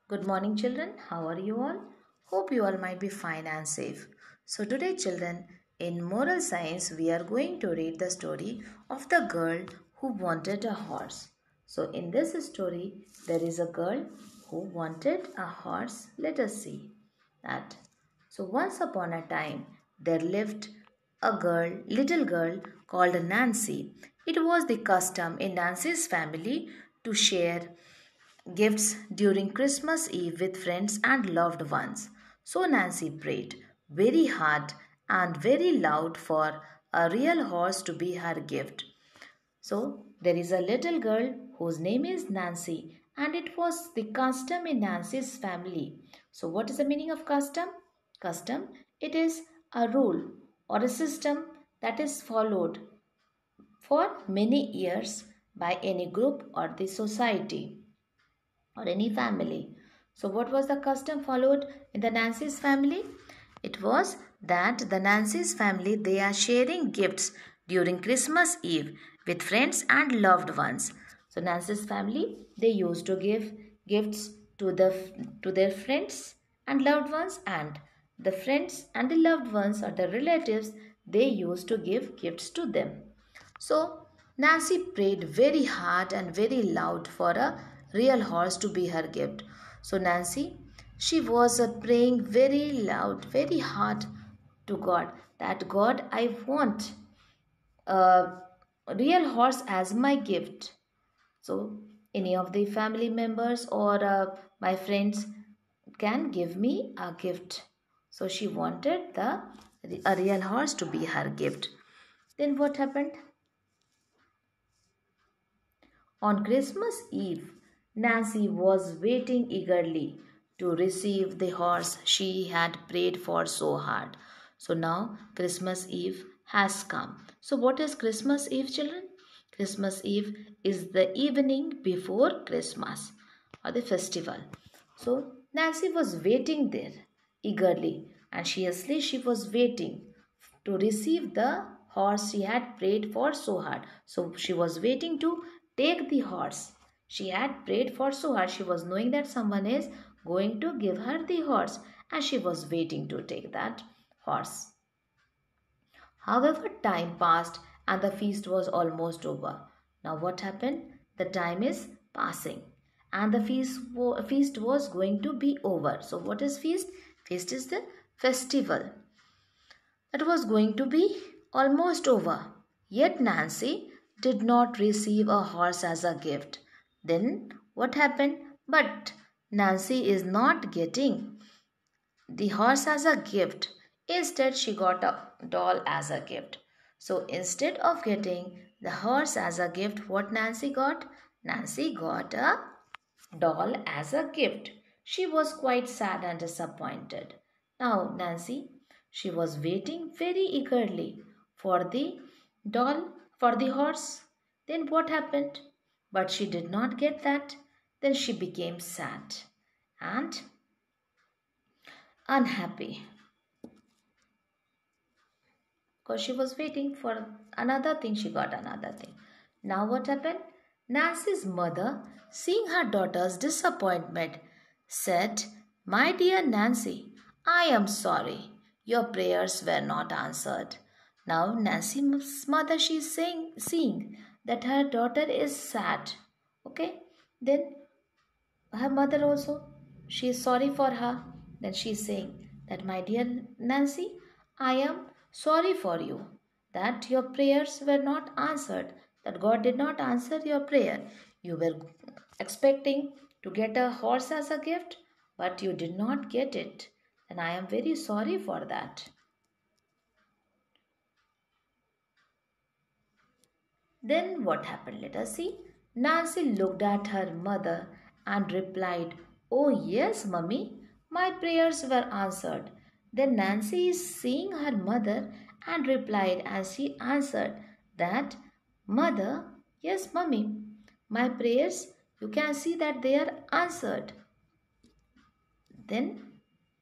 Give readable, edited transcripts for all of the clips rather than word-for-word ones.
Good morning, children. How are you all? Hope you all might be fine and safe. So, today, children, in moral science, we are going to read the story of the girl who wanted a horse. So, in this story, there is a girl who wanted a horse. Let us see that. So, once upon a time, there lived a little girl called Nancy. It was the custom in Nancy's family to share gifts during Christmas Eve with friends and loved ones. So Nancy prayed very hard and very loud for a real horse to be her gift. So there is a little girl whose name is Nancy, and it was the custom in Nancy's family. So what is the meaning of custom? Custom, it is a rule or a system that is followed for many years by any group or the society or any family. So, what was the custom followed in the Nancy's family? It was that the Nancy's family they are sharing gifts during Christmas Eve with friends and loved ones. So, Nancy's family they used to give gifts to their friends and loved ones, and the friends and the loved ones or the relatives they used to give gifts to them. So Nancy prayed very hard and very loud for a real horse to be her gift. So Nancy, she was praying very loud, very hard to God that God, I want a real horse as my gift. So any of the family members or my friends can give me a gift. So she wanted a real horse to be her gift. Then what happened? On Christmas Eve, Nancy was waiting eagerly to receive the horse she had prayed for so hard. So now Christmas Eve has come. So what is Christmas Eve, children? Christmas Eve is the evening before Christmas or the festival. So Nancy was waiting there eagerly, and she was waiting to receive the horse she had prayed for so hard. So she was waiting to take the horse. She had prayed for so hard. She was knowing that someone is going to give her the horse, and she was waiting to take that horse. However, time passed and the feast was almost over. Now, what happened? The time is passing and the feast was going to be over. So, what is feast? Feast is the festival that was going to be almost over. Yet Nancy did not receive a horse as a gift. Then what happened? But Nancy is not getting the horse as a gift. Instead, she got a doll as a gift. So instead of getting the horse as a gift, what Nancy got? Nancy got a doll as a gift. She was quite sad and disappointed. Now, Nancy, she was waiting very eagerly for the doll, for the horse. Then what happened? But she did not get that. Then she became sad and unhappy because she was waiting for another thing. She got another thing. Now, what happened? Nancy's mother, seeing her daughter's disappointment, said, "My dear Nancy, I am sorry. Your prayers were not answered." Now, Nancy's mother, she is seeing that her daughter is sad. Okay? Then her mother also, she is sorry for her. Then she is saying that, "My dear Nancy, I am sorry for you that your prayers were not answered, that God did not answer your prayer. You were expecting to get a horse as a gift, but you did not get it. And I am very sorry for that." Then what happened? Let us see. Nancy looked at her mother and replied, "Oh, yes, mummy, my prayers were answered." Then Nancy is seeing her mother and replied as she answered that, "Mother, yes, mummy, my prayers, you can see that they are answered." Then,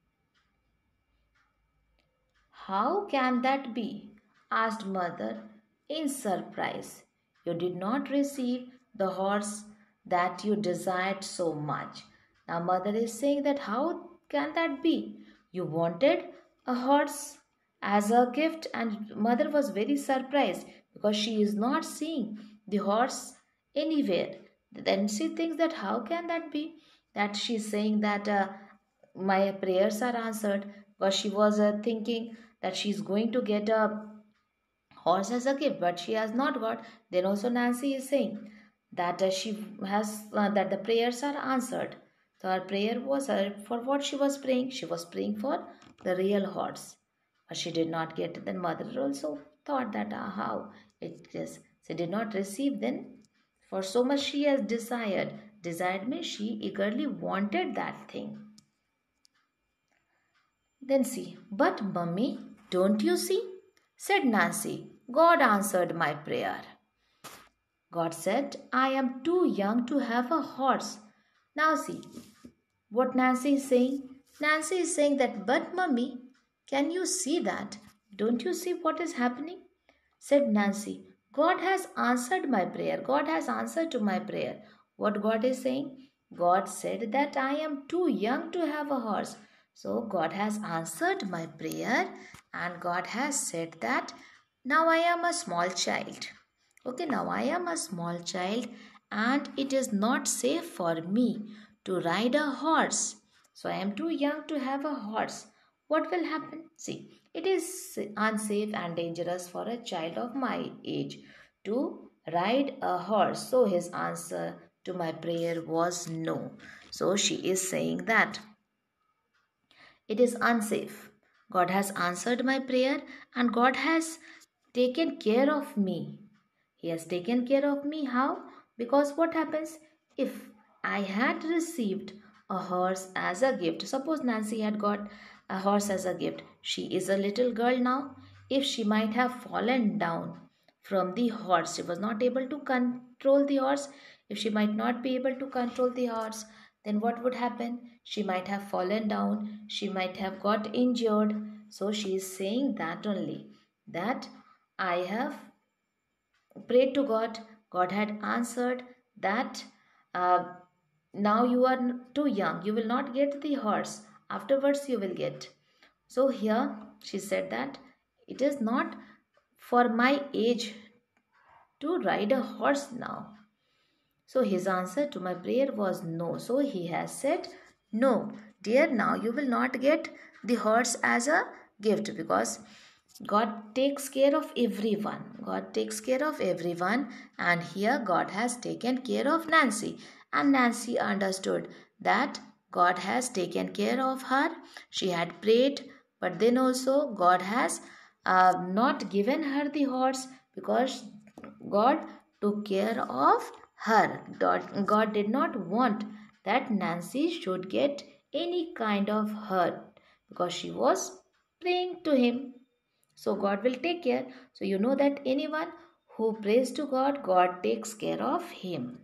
"How can that be?" asked mother in surprise. "You did not receive the horse that you desired so much. Now mother is saying that how can that be? You wanted a horse as a gift, and mother was very surprised because she is not seeing the horse anywhere. Then she thinks that how can that be? That she's saying that my prayers are answered, because she was thinking that she's going to get a horse as a gift, but she has not got. Then also Nancy is saying that she has that the prayers are answered. So her prayer was for what she was praying. She was praying for the real horse, but she did not get. Then mother also thought that how it is. She did not receive. Then for so much she has desired. Desired means she eagerly wanted that thing. Then see, but mummy, don't you see? Said Nancy. God answered my prayer. God said, I am too young to have a horse. Now see what Nancy is saying. Nancy is saying that, but mummy, can you see that? Don't you see what is happening? Said Nancy, God has answered my prayer. God has answered to my prayer. What God is saying? God said that I am too young to have a horse. So God has answered my prayer, and God has said that now I am a small child. Okay, now I am a small child and it is not safe for me to ride a horse. So I am too young to have a horse. What will happen? See, it is unsafe and dangerous for a child of my age to ride a horse. So his answer to my prayer was no. So she is saying that it is unsafe. God has answered my prayer and God has taken care of me. He has taken care of me. How? Because what happens if I had received a horse as a gift? Suppose Nancy had got a horse as a gift. She is a little girl now. If she might have fallen down from the horse, she was not able to control the horse. If she might not be able to control the horse, then what would happen? She might have fallen down. She might have got injured. So she is saying that only, that I have prayed to God. God had answered that uh, now you are too young. You will not get the horse. Afterwards, you will get. So here she said that it is not for my age to ride a horse now. So his answer to my prayer was no. So he has said, no, dear, now you will not get the horse as a gift, because God takes care of everyone. God takes care of everyone. And here God has taken care of Nancy. And Nancy understood that God has taken care of her. She had prayed, but then also God has not given her the horse, because God took care of her. God did not want that Nancy should get any kind of hurt, because she was praying to Him. So God will take care. So you know that anyone who prays to God, God takes care of him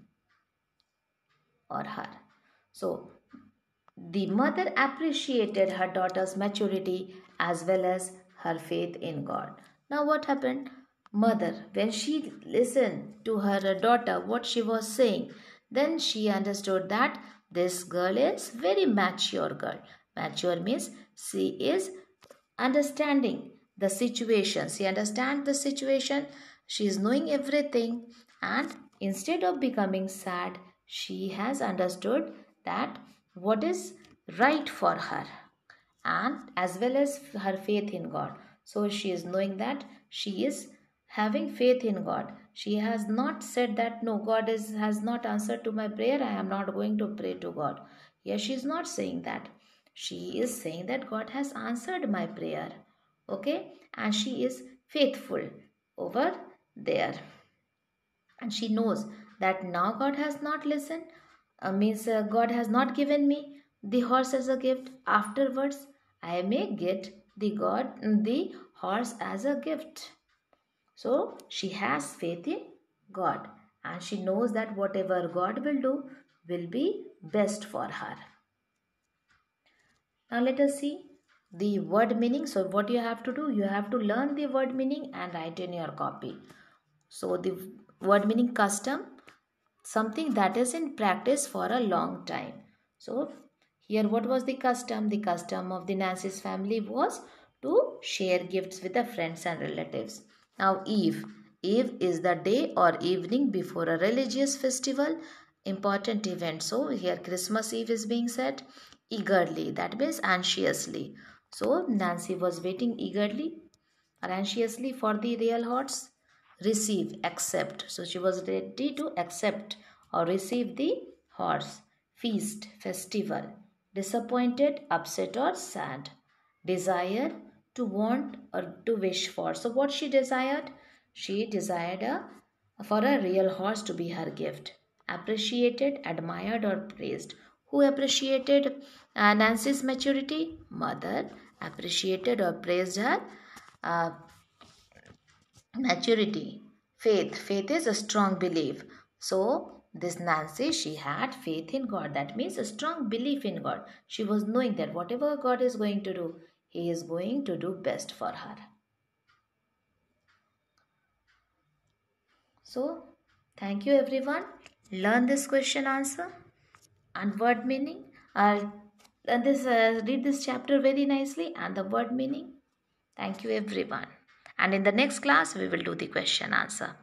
or her. So the mother appreciated her daughter's maturity as well as her faith in God. Now what happened? Mother, when she listened to her daughter what she was saying, then she understood that this girl is very mature girl. Mature means she is understanding the situation. She understands the situation. She is knowing everything, and instead of becoming sad, she has understood that what is right for her, and as well as her faith in God. So she is knowing that she is having faith in God. She has not said that no, God has not answered to my prayer, I am not going to pray to God. Yes, she is not saying that. She is saying that God has answered my prayer. Okay, and she is faithful over there. And she knows that now God has not listened, means God has not given me the horse as a gift. Afterwards, I may get the horse as a gift. So she has faith in God, and she knows that whatever God will do will be best for her. Now let us see the word meaning. So what you have to do, you have to learn the word meaning and write in your copy. So the word meaning: custom, something that is in practice for a long time. So here what was the custom? The custom of the Nancy's family was to share gifts with the friends and relatives. Now Eve. Eve is the day or evening before a religious festival, important event. So here Christmas Eve is being said eagerly, that means anxiously. So Nancy was waiting eagerly or anxiously for the real horse. Receive, accept. So she was ready to accept or receive the horse. Feast, festival. Disappointed, upset or sad. Desire, to want or to wish for. So what she desired? She desired for a real horse to be her gift. Appreciated, admired or praised. Who appreciated Nancy's maturity? Mother appreciated or praised her uh, maturity. Faith is a strong belief. So this Nancy, she had faith in God. That means a strong belief in God. She was knowing that whatever God is going to do, He is going to do best for her. So thank you everyone. Learn this question answer and word meaning. Read this chapter very nicely and the word meaning. Thank you everyone. And in the next class, we will do the question answer.